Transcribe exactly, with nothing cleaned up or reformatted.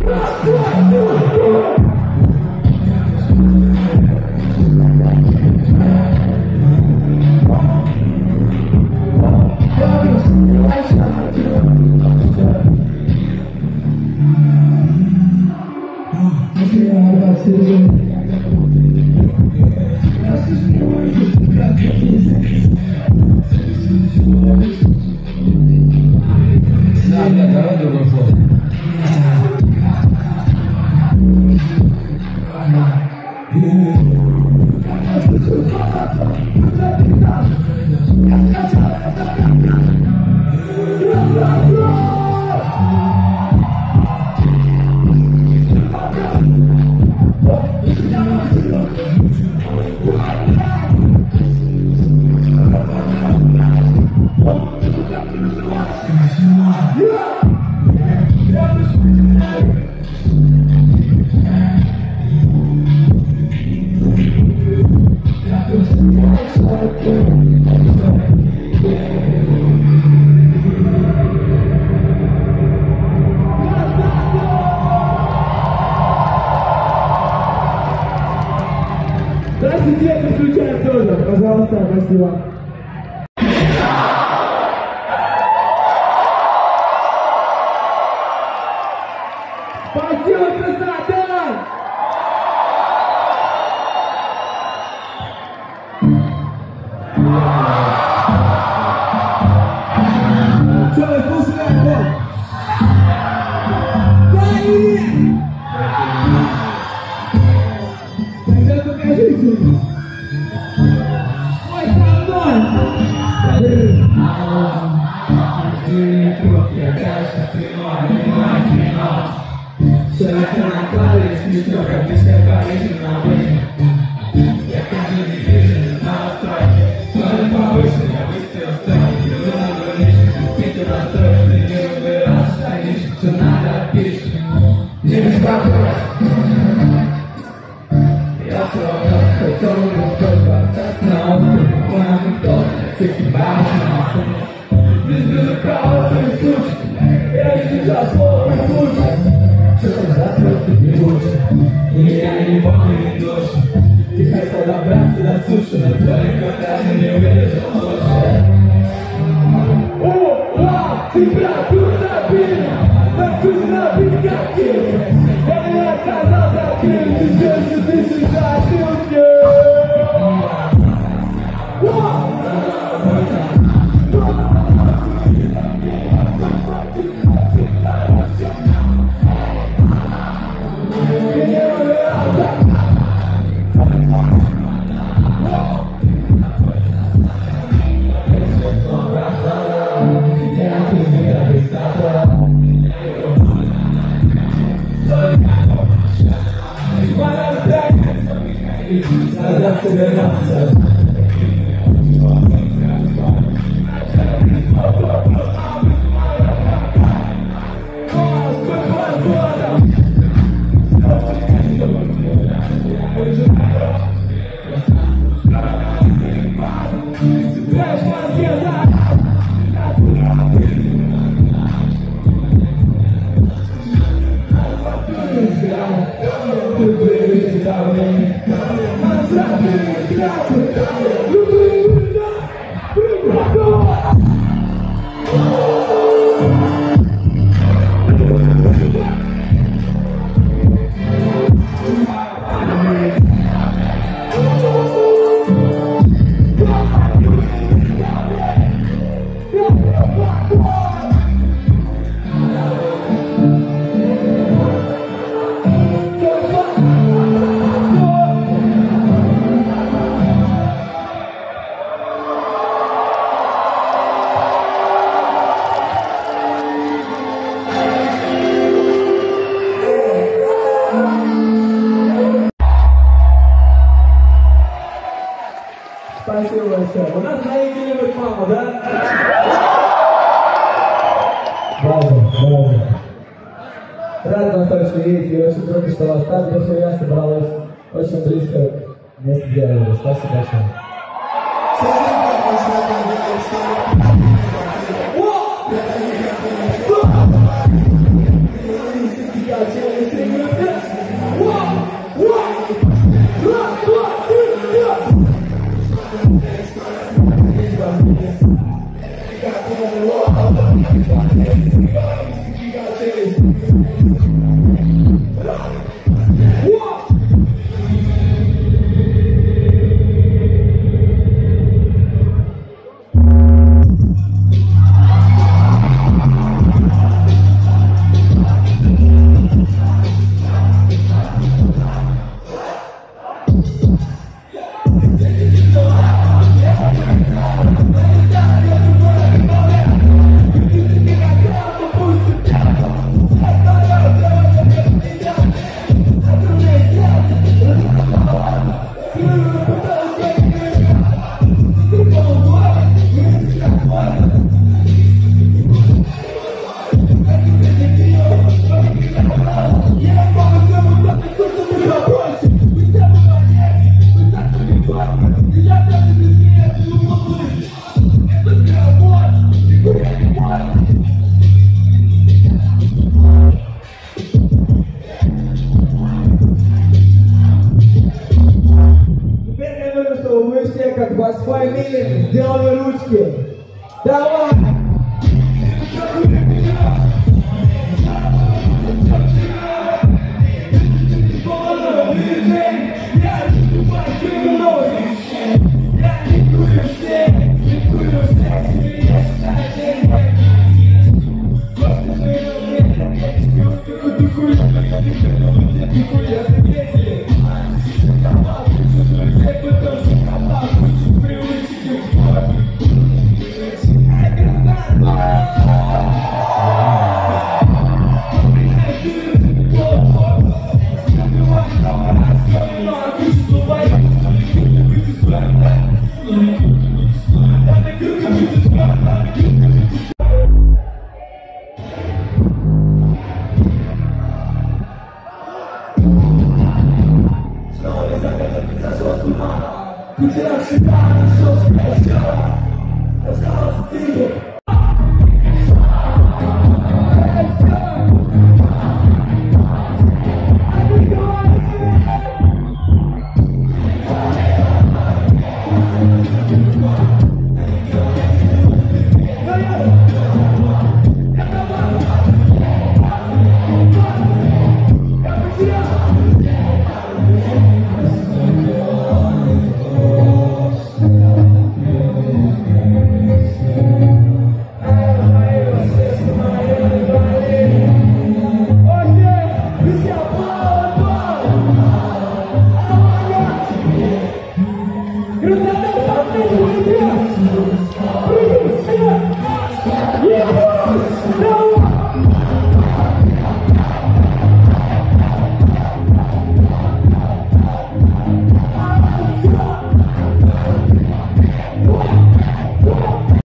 Дальше свет включаем тоже, пожалуйста, спасибо. Спасибо, красота! Что, вы слушали альбом? Да или нет? Тогда покажите. Ой, со мной! Все это накладывает, смешно, как ты скакаешь на обычно. Я каждый день вижу на страхе. Тоже повыше, я выставил страхи. Безумно граничный, Питер настроишь, ты не выбирал, станешь. Все надо пишешь, не беспокойся. Я все равно хотел бы только остаться на острове. Понял, кто всех тебя ошибался. Без безуказа и случай. Я сейчас слово случай. Сейчас просто не лучше, и я не помню ни души. Ты хотел добраться до суши, но только даже не выдержал лучше. О, вау, температура стабильна, хочу знать какие. Я не оказался закрыт, ты все еще дышишь ошибки. Назад собираться. Спасибо большое. У нас на не любит маму, да? База, база. Рад вас очень видеть и очень круто, что вас так дохуя собралось очень близко к месту диалога. Спасибо большое. О! Как восьмой мили, сделали ручки. Давай! Grande